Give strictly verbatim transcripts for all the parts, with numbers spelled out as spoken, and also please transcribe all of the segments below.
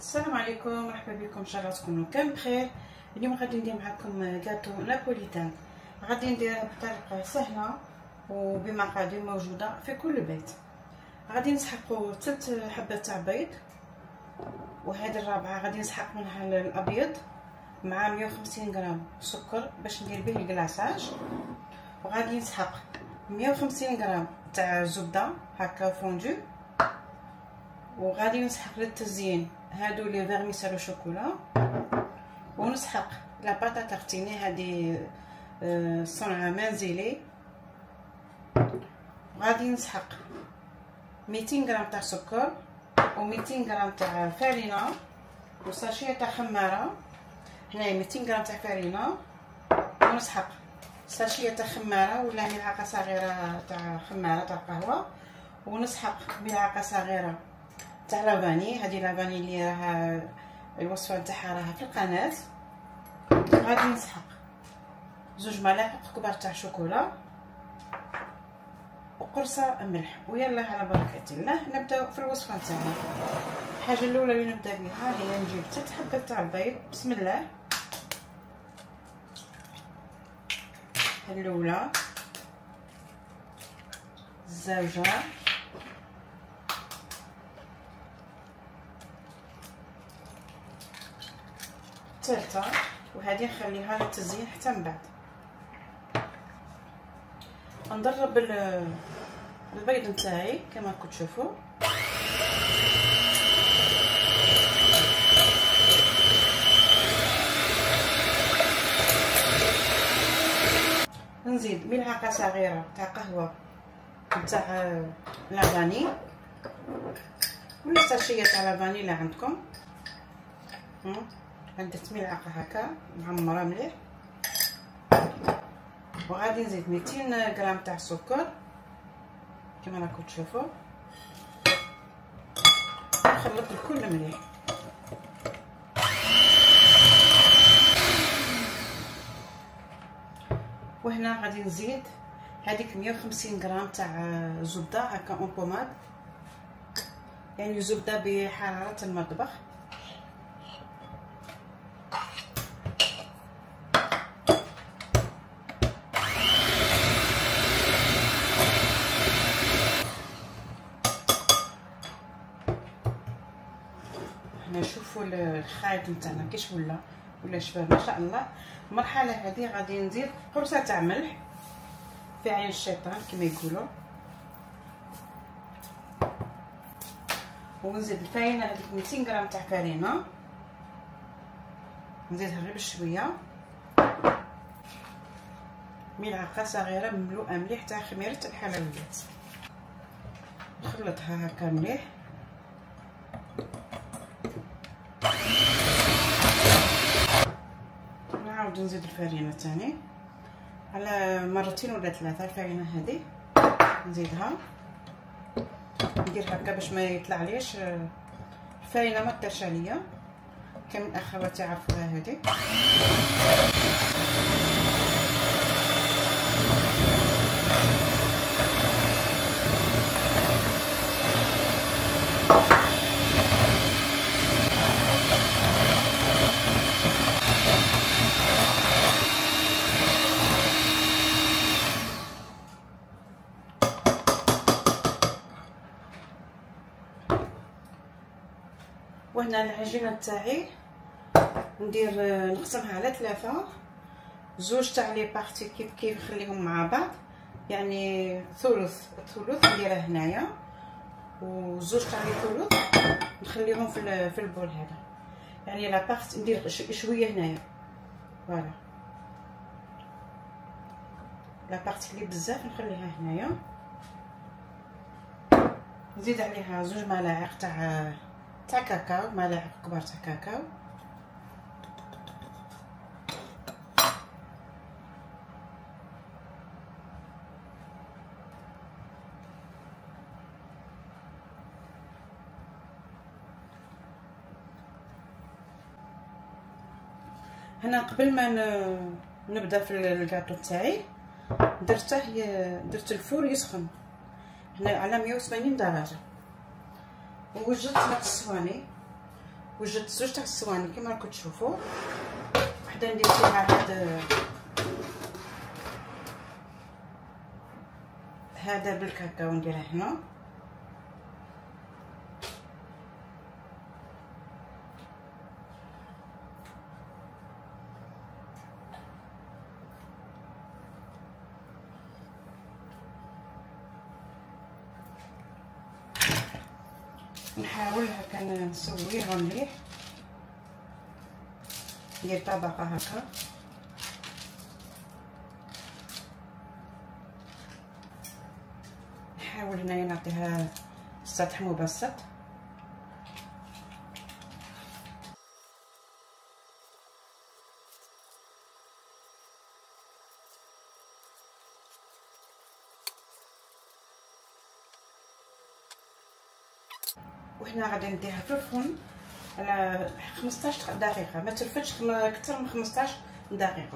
السلام عليكم، مرحبا بكم. ان شاء الله تكونوا كامل بخير. اليوم غادي ندير معكم كاطو نابوليتان. غادي نديرها بطريقه سهله وبمقادير موجوده في كل بيت. غادي نسحقوا ثلاث حبات تاع بيض، وهذه الرابعه غادي نسحق منها الابيض مع مية وخمسين غرام سكر باش ندير به الكلاصاج. وغادي نسحق مية وخمسين غرام تاع زبده هكا فوندو. وغادي نسحق للتزيين هادو لي فيرميسيل شوكولا. ونسحق لا باطا تارتيني هذه صنع منزلي. غادي نسحق ميتين غرام تاع سكر وميتين غرام تاع فرينه وساشيه تاع خماره. هنايا ميتين غرام تاع فرينه، ونسحق ساشيه تاع خماره ولا ملعقه صغيره تاع خماره تاع قهوه، ونسحق ملعقه صغيره تاع لافاني. هذه لافاني اللي راها الوصفه تاعها راها في القناه. غادي نسحق زوج ملاعق كبار تاع شوكولا وقرصه ملح. ويلا على بركه الله نبداو في الوصفه تاعنا. الحاجه الاولى اللي نبدا بها هي نجيب ثلاث حبات تاع البيض. بسم الله. الاولى، الزوجه، الثالثه، وهذه نخليها للتزيين حتى من بعد. ندرب البيض نتاعي كما راكم تشوفوا. نزيد ملعقه صغيره تاع قهوه تاع لافاني ولا ساشيه تاع لافاني اللي عندكم. درت ملعقه هكا معمره مليح. وغادي نزيد ميتين غرام تاع سكر كما راكم تشوفوا. نخلط الكل مليح. وهنا غادي نزيد هذيك مية وخمسين غرام تاع زبده هكا اون بوماد، يعني زبده بحراره المطبخ. نشوفوا الخيط نتاعنا كيش ولا ولا شباب ما شاء الله. المرحله هذه غادي نزيد قرصه تاع ملح في عين الشيطان كما يقولوا. ونزيد الفرينه هذيك ميتين غرام تاع فرينه، نزيدها غير بشويه. ملعقه صغيره مملوءه مليح تاع خميره الحلويات. نخلطها هكا مليح. نعاود نزيد الفرينه تاني على مرتين ولا ثلاثه. الفرينه هذه نزيدها، ندير هكا باش ما يطلعليش الفرينه ما تطيرش عليا كما الاخوات يعرفوها هذه. وهنا العجينه تاعي ندير نقسمها على ثلاثه. زوج تاع لي بارتي كيف كيف نخليهم مع بعض، يعني ثلث ثلث نديرها هنايا، وزوج تاع لي ثلث نخليهم في في البول هذا. يعني لا بارتي ندير شويه هنايا، فوالا لا بارتي اللي بزاف نخليها هنايا. نزيد عليها زوج ملاعق تاع تاع كاكاو، ملاعق كبار تاع كاكاو. هنا قبل ما نبدا في الكاطو تاعي درته درت الفور يسخن هنا على مية وثمانين درجه، ووجدت هاد الصواني وجدت زوج تاع الصواني كما راكم تشوفوا. وحده ندير فيها هذا هذا بالكاكاو نديرها هنا، نحاول هكا نسويها مليح، ندير طبقه هكا نحاول هنايا نعطيها سطح مبسط. وهنا غادي نديرها في الفرن على خمسطاش دقيقه، ما ترفدش اكثر من خمسطاش دقيقه.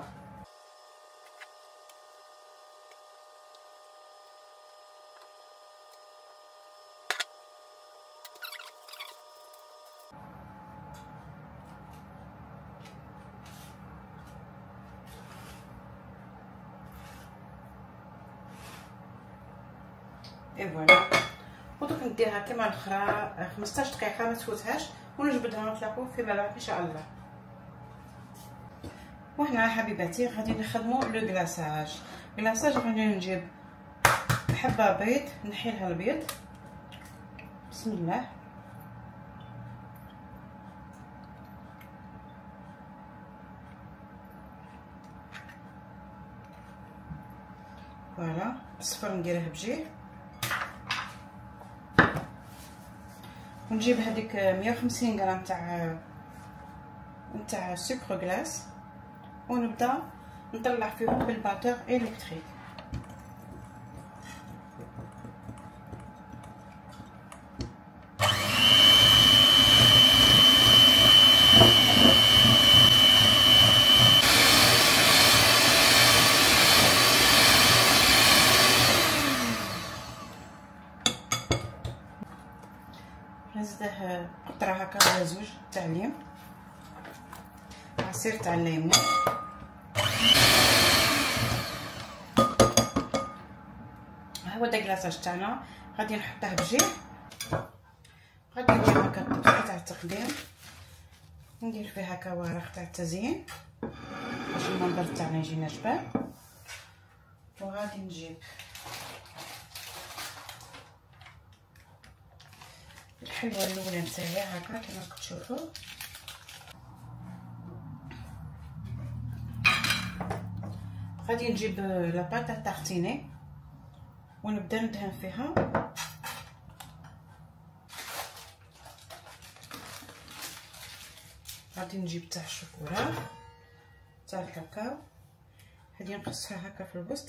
اي فوالا. ودوك نديرها كما الاخرى خمسطاش دقيقه ما تفوتهاش، ونجبدها ونتلاقاو فيما بعد ان شاء الله. وهنا حبيباتي غادي نخدموا لو كلاصاج. كلاصاج غادي نجيب حبه بيض، نحي لها البيض، بسم الله، فوالا. الصفر نديره بجيه، ونجيب هذيك مية وخمسين غرام تاع تاع سكر غلاس، ونبدا نطلع فيهم بالباتور الكتريك. نزيده قطره هكا ولا زوج تاع ليم، عصير تاع الليمون، ها هو دا كلاصاج تاعنا. غادي نحطه بجيه، غادي ندير هكا الطبقه تاع التقديم، ندير فيه هكا ورق تاع التزيين باش المنظر تاعنا يجينا جبال. وغادي نجيب الحلوه الاولى نتاعي هكا كما راكم تشوفوا، غادي نجيب لاباط تاع تارتيني ونبدا ندهن فيها. غادي نجيب تاع الشوكولا تاع الكاكاو، غادي نقصها هكا في الوسط،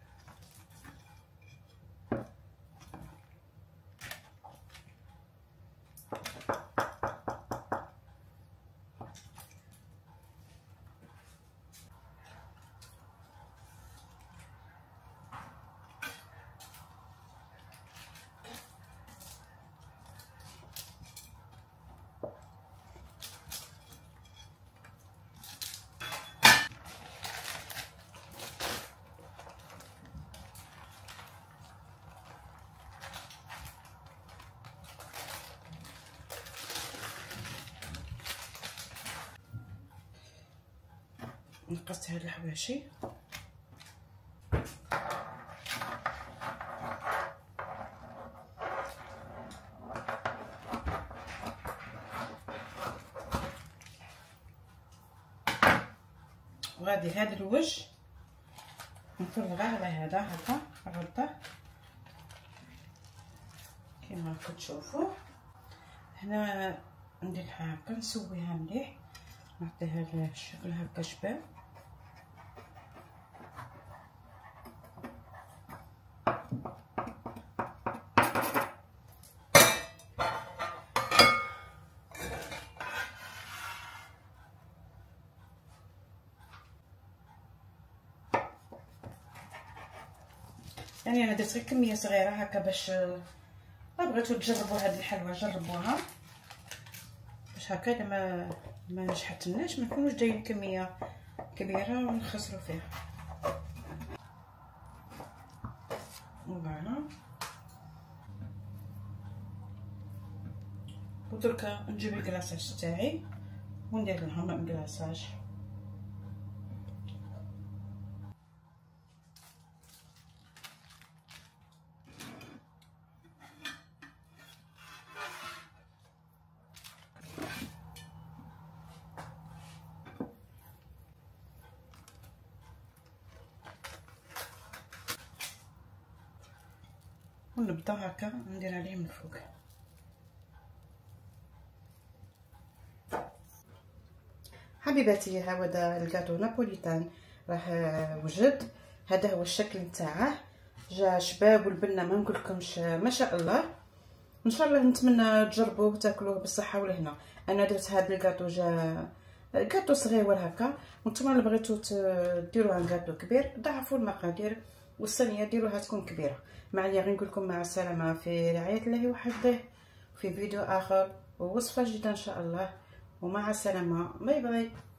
نقصت هاد الحواشي. وغادي هذا الوجه نفرغه على هذا هكا غلطه كما راكم تشوفوا. هنا نديرها هكا نسويها مليح، نعطيها الشكل هكا شباب. يعني انا درت غير كميه صغيره هكا باش لا بغيتو تجربوا هاد الحلوه جربوها باش باش هكا اذا ما ما شحتناش ما نكونوش جايين كميه كبيره ونخسروا فيها. فوالا ودركا نجيب الكلاصاج تاعي وندير لهم الكلاصاج. ونبدا هكا ندير عليه من الفوق. حبيباتي هذا الكاطو نابوليتان راه وجد. هذا هو الشكل نتاعه، جا شباب والبنه ما نقولكمش ما شاء الله. ان شاء الله نتمنى تجربوه وتاكلوه بالصحه والهنا. انا درت هذا الكاطو جا كاطو صغير هكا، وانتم اللي بغيتو ديروها كاطو كبير ضاعفوا المقادير والصينيه ديروها تكون كبيره. معليا غير نقول لكم مع السلامه في رعايه الله وحفظه في فيديو اخر ووصفه جديده ان شاء الله، ومع السلامه. باي باي.